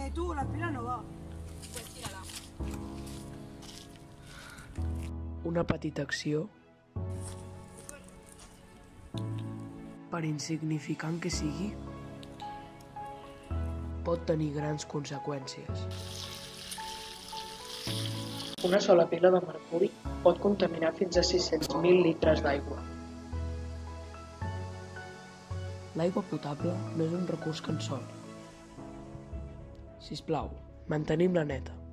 Tu, la pila no va. Pues tira-la. Una petita acció, per insignificant que sigui, pot tenir grans conseqüències. Una sola pila de mercuri pot contaminar fins a 600.000 litres d'aigua. L'aigua potable no és un recurs que ens sobri. Sisplau, mantenim-la neta.